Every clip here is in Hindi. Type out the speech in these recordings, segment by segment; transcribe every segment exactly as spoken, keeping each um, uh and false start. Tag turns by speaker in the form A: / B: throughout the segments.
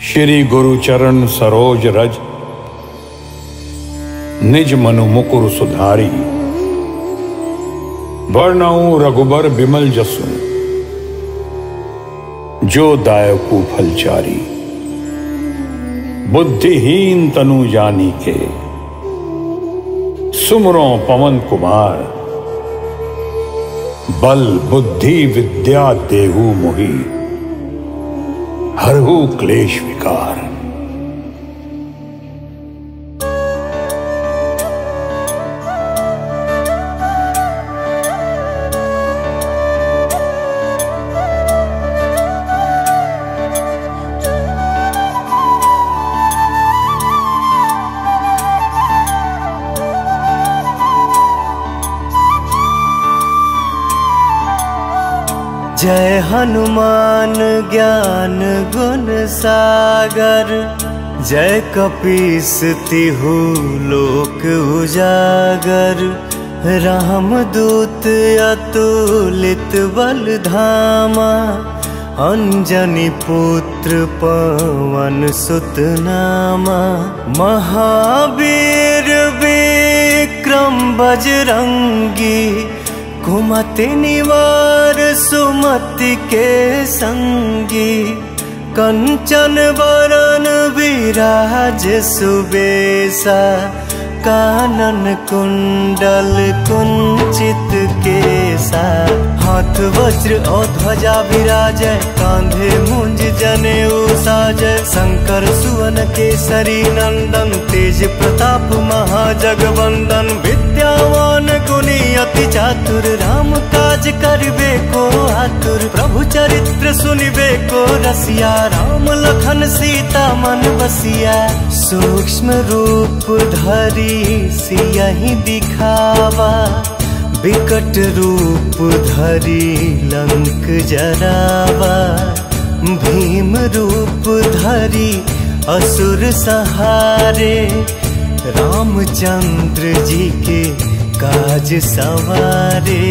A: श्री गुरु चरण सरोज रज, निज मनु मुकुर सुधारी। वर्णऊ रघुबर बिमल जसु, जो दायकु फलचारी। बुद्धिहीन तनु जानी के, सुमरो पवन कुमार। बल बुद्धि विद्या देहु मोहि, हरहु क्लेश विकार।
B: जय हनुमान ज्ञान गुण सागर, जय कपीस तिहु लोक उजागर। रामदूत अतुलित बल धामा, अंजनी पुत्र पवन सुत नामा। महावीर विक्रम बजरंगी, कुमति निवार सुमति के संगी। कंचन वरन विराज सुबेसा, कानन कुंडल कुंचित केसा। हाथ वज्र और ध्वजा विराजै, कांधे मुंज जनेऊ साजै। शंकर सुवन केसरी नंदन, तेज प्रताप महाजगवंदन। विद्यावान गुणी अति चातुर, राम काज करिबे को आतुर। प्रभु चरित्र सुनिबे को रसिया, राम लखन सीता मन बसिया। सूक्ष्म रूप धरि सियहि दिखावा, विकट रूप धरि लंक जरावा। भीम रूप धरि असुर संहारे, रामचंद्र जी के काज सवारे।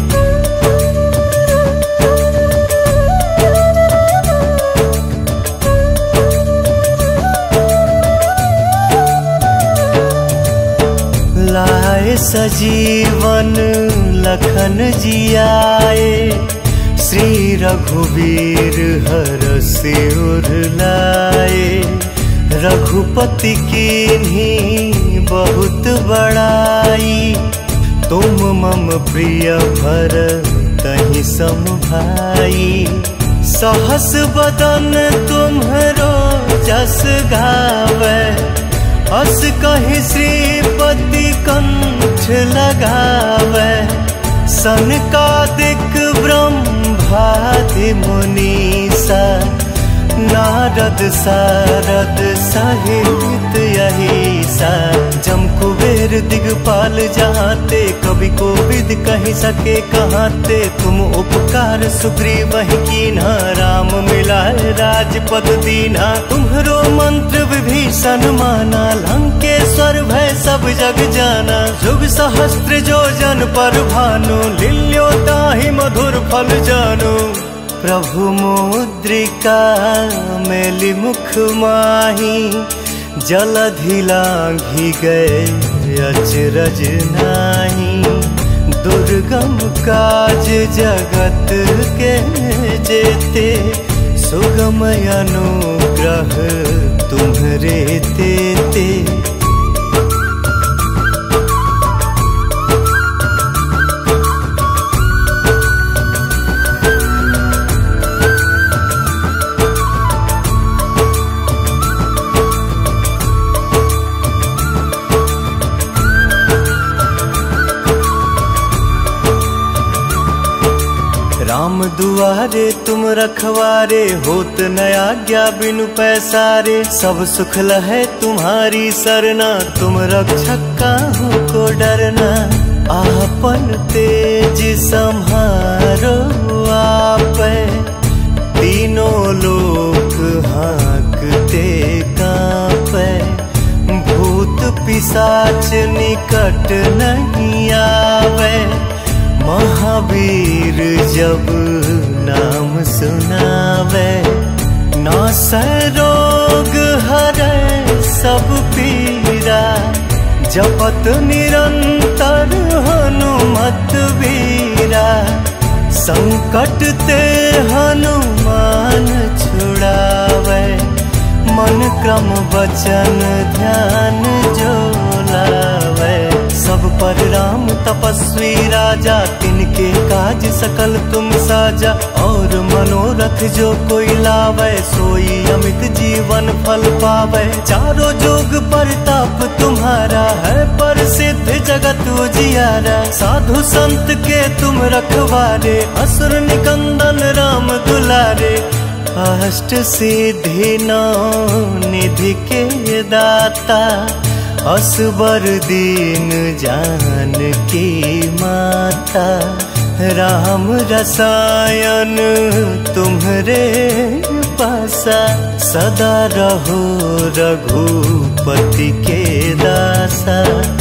B: लाए सजीवन लखन जियाए, श्री रघुवीर हरषि उर लाए। रघुपति कीन्ही बहुत बड़ाई, तुम मम प्रिय भरतहि सम भाई। सहस बदन तुम्हरो जस गावै, अस कहि श्रीपति कंठ लगावै। सनकादिक ब्रह्मादि मुनीसा, नारद सारद सहित अहिसा। जम कुबेर दिगपाल जहाते, कवि कोविद कहि सके कहाते। तुम उपकार सुग्रीवहि कीन्हा, राम मिलाए राजपद दीन्हा। तुम्हरो मंत्र विभीषण माना, लंकेश्वर भय सब जग जाना। जुग सहस्त्र जो जन पर भानु, लील्यो ताहि मधुर फल जानु। प्रभु मुद्रिका मेलि मुख माही, जलधि लांघि गए अचरज नाही। दुर्गम काज जगत के जेते, सुगम अनुग्रह तुम्हरे तेते। राम दुआरे तुम रखवारे, होत न आज्ञा बिनु पैसारे। सब सुख लहै तुम्हारी सरना, तुम रक्षक काहू को डरना। आपन तेज सम्हारो आपै, तीनों लोक हांकते कांपै। भूत पिशाच निकट नहीं आवे, महावीर जब नाम सुनावे। नासै रोग हरै सब पीरा, जपत निरंतर हनुमत वीरा। संकट ते हनुमान छुड़ावे, मन क्रम वचन ध्यान जो लावे। सब पर राम तपस्वी राजा, तिनके काज सकल तुम साजा। और मनोरथ जो कोई लावे, सोई अमित जीवन फल पावे। चारों जुग परताप तुम्हारा है, प्रसिद्ध जगत उजियारा। साधु संत के तुम रखवारे, असुर निकंदन राम दुलारे। अष्ट सिद्धि नौ निधि के दाता, असबर दीन जानकी माता। राम रसायन तुम्हरे पासा, सदा रहो रघुपति के दासा।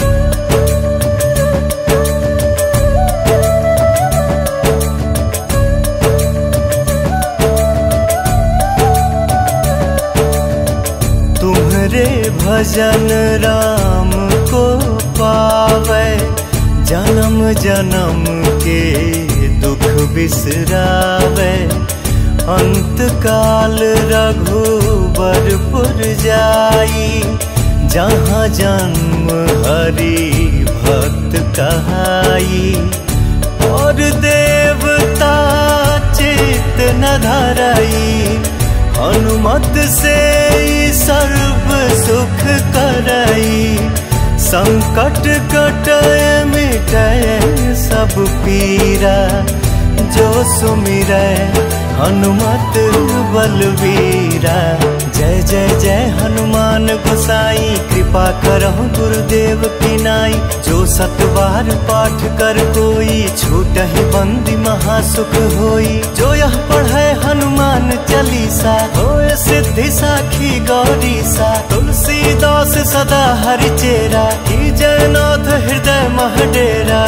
B: तुम्हरे भजन राम को पावे, जन्म जन्म के दुख बिसरावे। अंत काल रघुबरपुर जाई, जहाँ जन्म हरि भक्त कहाई। और देवता चित्त न धराई, हनुमत से सर्व सुख करई। संकट कटय मिटय सब पीरा, जो सुमिरै हनुमत बलवीरा। जय जय जय हनुमान गोसाई, कृपा करहु गुरुदेव की नाई। जो सतबार पाठ कर कोई, छूटहि बंदी महासुख होई। जो यह पढ़ै हनुमान चालीसा, होय सिद्धि साखी गौरीसा। तुलसीदास सदा हरिचेरा, कीजय नाथ हृदय मह डेरा।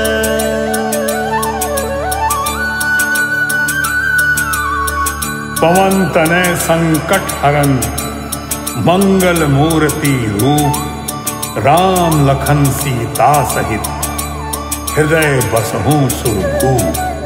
A: पवन तनय संकट हरन, मंगल मूर्ति रूप। राम लखन सीता सहित, हृदय बसहु सुरभूप।